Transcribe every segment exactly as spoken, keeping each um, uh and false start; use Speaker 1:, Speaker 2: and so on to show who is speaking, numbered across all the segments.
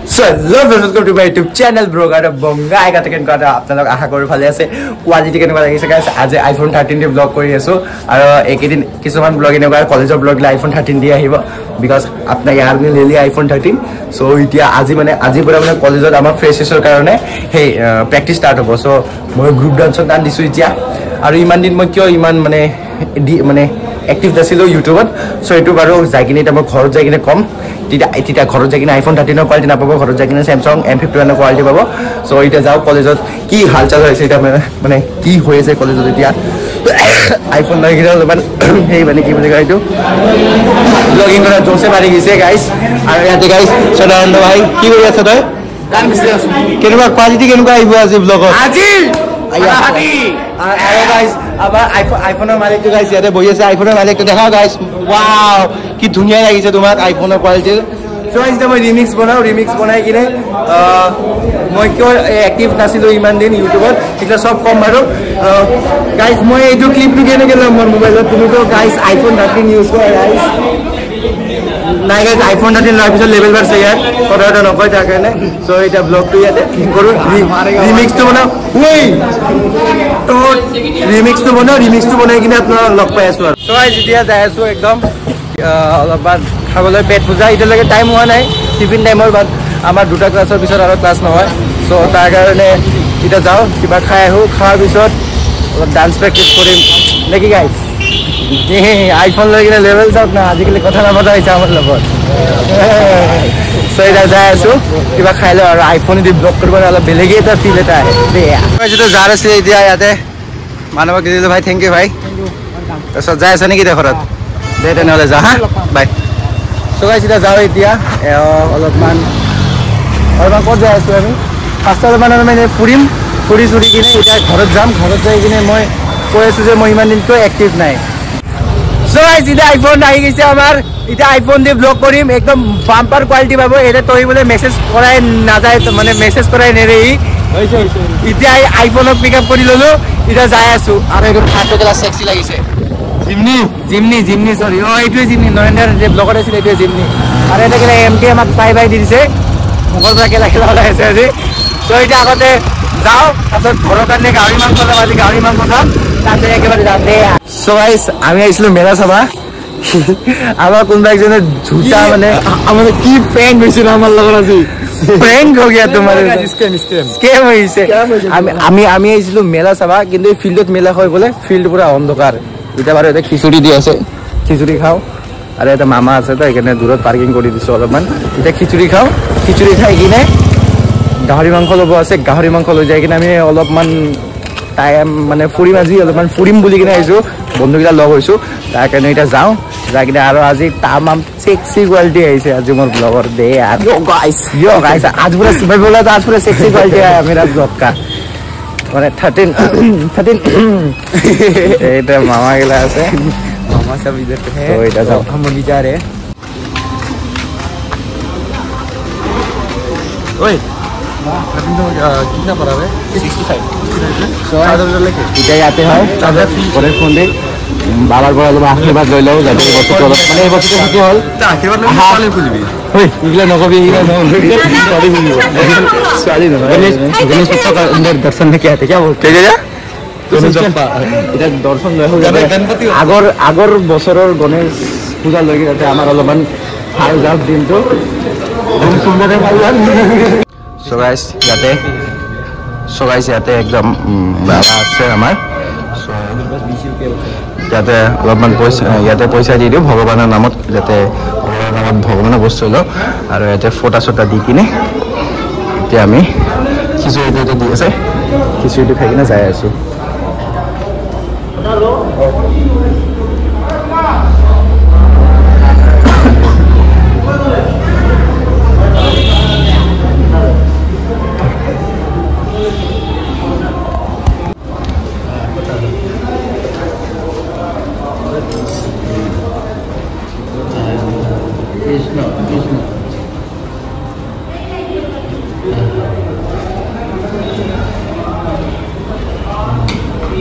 Speaker 1: So hello friends, welcome to my YouTube channel bro. Gara bonga ai gata ken kata apnalok aha koru phale ase quality ken kata gise guys aje iPhone thirteen di vlog kori aso aro ekedin kisuman vlog ine gar college vlog la iPhone thirteen di ahibo because apna yar ni leli iPhone thirteen so itia aji mane aji pura mane college ot amar freshers karone hey practice start hobo so moi group dance dan disu itia aro iman din moi kyo iman mane di mane active dasilo YouTube ot so etu baro jaikini ta moi ghor jaikini kom tita tita ghor jaikini iPhone thirteen er quality na pabo ghor jaikini Samsung M fifty-one er quality pabo so ita jao college ot ki halchal hoise eta mane ki hoyese college ot etia iPhone lagi gila ban hey bani ki bole gaitu login kora jose mari gise guys aro yate guys Sadananda bhai ki hoi acha toy gan bise asu kenuka quality kenuka aibo aji vlog ot aji Adi aro guys abar iPhone iPhone er malik to guys yate boi ase iPhone er malik to dekha guys wow ki dhuniya lagise tomar iPhone er quality so is the remix banao remix banai kine moi kyo active nasilo iman din YouTube ot ekla sob kom baro guys moi edu clip tu kene kena mor mobile ot tumi to guys iPhone thirteen use kora guys na guys iPhone thirteen lar pisot level bar se yar kora ta nokoi ta kane so eta vlog tu yate koru remix tu banao oi to remix tu banao remix tu banai kine apna log pai asu so guys dia jai asu ekdom অলপমান খাবলৈ পেট পূজা ইতিয়ালৈকে time হোৱা নাই tiffin টাইমৰ বাদ আমাৰ দুটা ক্লাছৰ পিছত আৰু ক্লাছ নহয় সো তাৰ কাৰণে এতিয়া যাও কিবা খাই আহো খোৱাৰ পিছত অলপ ডান্স প্ৰেক্টিছ কৰিম নেকি গাইছ আইফোন লৈ কিনে লেভেল যাওক না আজিকালি কথা নাপাতা হৈছে আমাৰ লগত সো এতিয়া যাই আছো কিবা খাই লওঁ আৰু আইফোন দি ব্লগ কৰিব অলপ বেলেগেই এটা ফিল এটা আহে মই যিটো যাৰ আছিলে এতিয়া ইয়াতে মানৱক দিলোঁ ভাই থেংক ইউ ভাই তাৰপিছত যাই আছে নেকি ঘৰত দে তেনেহ'লে যা হা বাই so guys এটা যাও এতিয়া অলপমান অলপমান ক'ত যাই আছো আমি পাঁচটা মানৰ মানে ফুৰিম ফুৰি চুৰি কিনে এতিয়া ঘৰত যাম ঘৰত যাই কিনে মই কৈ আছো যে মই ইমান দিন কিয় এক্টিভ নাই so guys এটা আইফোন আহি গৈছে আমাৰ এটা আইফোন দি ব্লগ কৰিম একদম বাম্পাৰ কোৱালিটি পাব এটা তই বোলে মেছেজ কৰাই নাযায় মানে মেছেজ কৰাই নেৰে ই হৈছে হৈছে এতিয়া আইফোনক পিক আপ কৰি ললো এতিয়া যাই আছো আৰু এইটো ফটো কেলা সেক্সি লাগিছে জিমনি জিমনি জিমনি সরি ও এইটোই জিমনি নরেন্দ্র যে ব্লগার আছিল এইটোই জিমনি আর এটা কেলে এমটি আমাক পাই পাই দি দিছে মুখৰ পৰা কেলা কেলা ওলাই আছে আজি তো এটা আগতে যাও তাৰপিছত ঘৰৰ কাৰণে গাড়ী মাংস খাম আজি গাড়ী মাংস খাম তাৰপিছত একেবাৰে যাম দে সো গাইস আমি আইছিলো মেলা চাবা আমাৰ কোনবা একজনে ঝুটা মানে আমাৰ কি প্ৰেঙ্ক হৈছিল আমাৰ লগত আজি প্রেঙ্ক हो गया तुम्हारे स्कैम स्कैम स्कैम হইছে আমি আমি আমি আইছিলো মেলা চাবা কিন্তু ফিল্ডত মেলা হয় বলে ফিল্ড পুরা অন্ধকার এটা বারে এটা খিচুড়ি দি আছে খিচুড়ি খাও আরে এটা মামা আছে তো এখানে দূৰত পার্কিং কৰি দিছো অলপমান এটা খিচুড়ি খাও খিচুড়ি খাই কিনে গাহৰি মাংস লব আছে গাহৰি মাংস লৈ যাই কিনে আমি অলপমান টাইম মানে ফুৰিম আজি অলপমান ফুৰিম বুলি কিনে আইছো বন্ধুগিলা লগ হৈছো তাৰ কাৰণে এটা যাও যাই কিনে আৰু আজি তামাম সেক্সি কোৱালিটি আহিছে আজি মোৰ ব্লগৰ দে আর ইয়ো গাইস ইয়ো গাইস আজ পুরা সুপার बोला तो आज पूरा सेक्सी क्वालिटी है मेरा ब्लॉग का মানে thirteen thirteen এটা মামা গেলা আছে মামা সব इधर पे है तो এটা যাও हम भी जा रहे हैं ओए कितना पड़ा है sixty-five सो आदर लेके इधर आते हैं चार्जर और फोन दे বাবার বড় লোক আশীর্বাদ লই লও যাতে বছর চলো মানে এই বছর কি হল তা আশীর্বাদ লই চলে খুলবি ওই ইগলা নকবি ইগলা নকবি সরি বুঝিও সরি না গণেশ গণেশ সত্তা अंदर दर्शन में क्या थे क्या बोलते जा গণেশ জপ্পা এটা দর্শন লই হল আগর আগর বছরের গণেশ পূজা লাগি যাতে আমার অলপমান ভাল যাক দিনটো খুব সুন্দর পাইলাম সো গাইস যাতে সো গাইস যাতে একদম বাবা আছে আমার যাতে অলপমান পইচা ইয়াতে পইচা দি দিও ভগৱানৰ নামত যাতে ভগৱানৰ নামত ভগৱানৰ বস্তু লওঁ আৰু ইয়াতে ফটা চটা দি কিনে এতিয়া আমি খিচুৰিটো দি আছে খিচুৰিটো খাই কিনে যাই আছো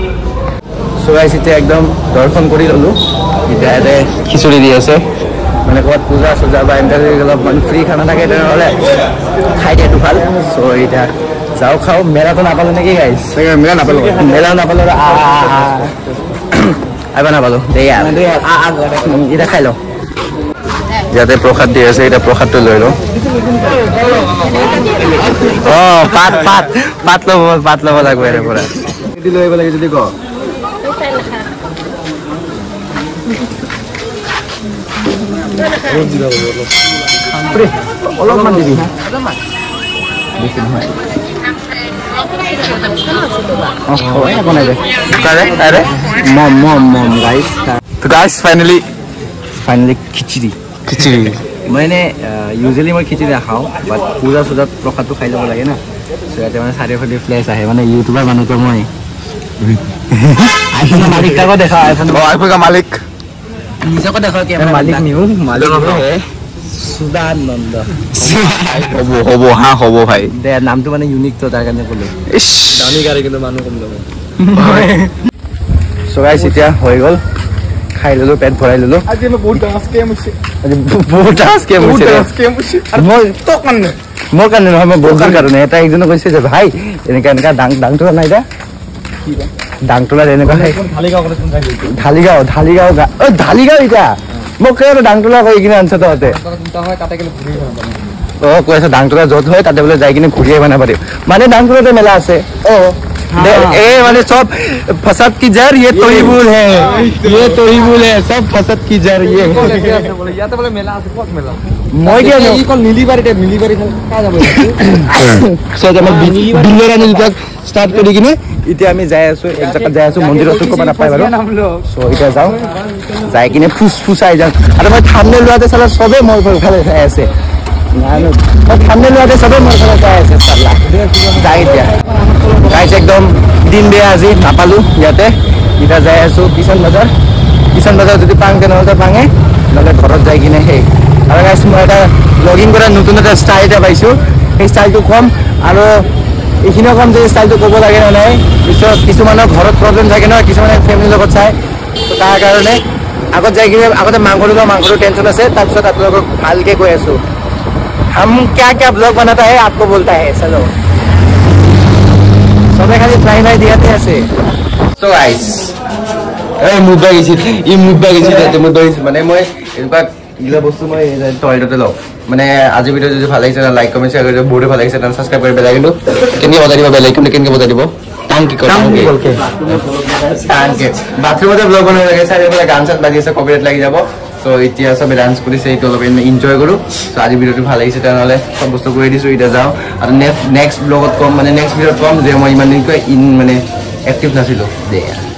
Speaker 1: সো গাইস এটা একদম দর্শন কৰি ললো এটা খিচুড়ি দি আছে মানে ক'ৰবাত পূজা চূজা বা এনেকৈ অলপমান ফ্ৰী খানা থাকে তেনেহ'লে খাই দিয়াটো ভাল চ' এতিয়া যাওঁ খাওঁ মেলাটো নাপালোঁ নেকি গাইছ মেলা নাপালোঁ মেলাও নাপালোঁ আহিব নাপালোঁ দেই এতিয়া খাই লওঁ ইয়াতে প্ৰসাদ দি আছে এতিয়া প্ৰসাদটো লৈ লওঁ অঁ পাত পাত পাত ল'ব পাত ল'ব লাগিব ইয়াৰে পৰা লৈ আহিব লাগে যদি ক অলপমান দিবি বেছি নহয় মম মম মম গাইছ গাইছ ফাইনেলি ফাইনেলি খিচিৰি খিচিৰি মই এনে ইউজুৱেলি মই খিচিৰি নাখাওঁ বাট পূজা চূজাত প্ৰসাদটো খাই ল'ব লাগে না চ' ইয়াতে মানে চাৰিওফালে ফ্লেছ আহে মানে ইউটিউবাৰ মানুহটো মই আইফোনৰ মালিক তাকো দেখা আইফোন আইফোনৰ মালিক নিজকে দেখা মালিক নিও মালিক সুদানন্দ হ'ব হ'ব হা হ'ব ভাই দে নামটো মানে ইউনিক তো তাৰ কাৰণে ক'লো দামী গাড়ী কিন্তু মানুহ কম ল'ব চ' গাইছ এতিয়া হৈ গ'ল খাই ল'লো পেট ভৰাই ল'লো আজি মই বহুত ডাঙৰ স্কেম হৈছে আজি বহুত ডাঙৰ স্কেম হৈছে স্কেম হৈছে মই তো কাৰণে মোৰ কাৰণে নহয় মই বহুত কাৰণে এটা একজনে কৈছে যে ভাই এনেকা এনেকা ডাং ডাংটো নাই দে ডাংটোলা এনেকুৱা ঢালিগাঁও ঢালিগাঁও ঢালিগাঁও অ ঢালিগাঁও এতিয়া মোক কৈ ডাংটোলা কৈ কিনে আনছে তহঁতে অ কৈ আছে ডাংটোলা য'ত হয় তাতে বোলে যাই কিনে ঘূৰি আহিব নাপাৰিম মানে ডাংটোলাতে মেলা আছে অ ए वाले सब फसद की जड़ ये तोहिबुल है ये तोहिबुल है सब फसद की जड़ ये या तो बोले मेला আছে কত মেলা মই কি এই কল নীলিবাৰীতে নীলিবাৰী কা যাব সো আমি বিল্লেৰা নীলিবাগ স্টার্ট কৰি কিনে এতিয়া আমি যাই আছো এক জায়গা যাই আছো মন্দিৰৰ চুক কোনা পাই বাৰু সো এতিয়া যাও যাই কিনে ফুস ফুসাই যাও আৰু মই থামনে লোৱাতে সালা সবে মোৰ ভালে চাই আছে ನಾನು থামনে লোৱাতে সবে মোৰ ভালে চাই আছে সালা যাই দিয়া গাইছ একদম দিন বেয়া আজি নাপালো ইয়াতে এতিয়া যাই আছো কিষাণ বজাৰ কিষাণ বজাৰ যদি পাং তেনেহ'লে পাঙে নহ'লে ঘৰত যাই কিনে সেই আৰু গাইছ মই এটা ব্লগিং কৰা নতুন এটা ষ্টাইল এটা পাইছোঁ সেই ষ্টাইলটো কম আৰু এইখিনিও কম যে ষ্টাইলটো ক'ব লাগে নে নাই পিছত কিছুমানৰ ঘৰত প্ৰব্লেম থাকে নহয় কিছুমানে ফেমিলিৰ লগত চায় তো তাৰ কাৰণে আগত যাই কিনে আগতে মাংসটো লওঁ মাংসটো টেনশ্যন আছে তাৰপিছত আপোনালোকক ভালকৈ কৈ আছোঁ हम क्या क्या ब्लॉग बनाता है आपको बोलता है चलो সবে খালি ফ্রাই ফ্রাই দিয়াতে আছে সো গাইস এই মুভা গেছি ই মুভা গেছি তাতে মুভা গেছি মানে মই এনেকুৱা গিলা বস্তু মই টয়লেটতে লওঁ মানে আজি ভিডিও যদি ভাল লাগিছে লাইক কমেন্ট শেয়াৰ কৰি বহুত ভাল লাগিছে তেনে সাবস্ক্ৰাইব কৰি বেল আইকনটো কেনে বজাই দিব বেল আইকনটো কেনে বজাই দিব টাং কি টাং কি বলকে টাং কে বাথৰুমতে ব্লগ বনাই লাগে চাৰিওফালে গান চান বাজি আছে কপিৰাইট লাগি যাব সো এতিয়া সবে ডান্স কৰিছে এইটো অলপ এনজয় কৰো সো আজি ভিডিওটো ভাল লাগিছে তেনেহ'লে সব বস্তু কৰি দিছো এতিয়া যাওঁ আৰু নেক্সট ব্লগত কম মানে নেক্সট ভিডিওত কম যে মই ইমান দিন কৈ ইন মানে এক্টিভ নাছিলো দে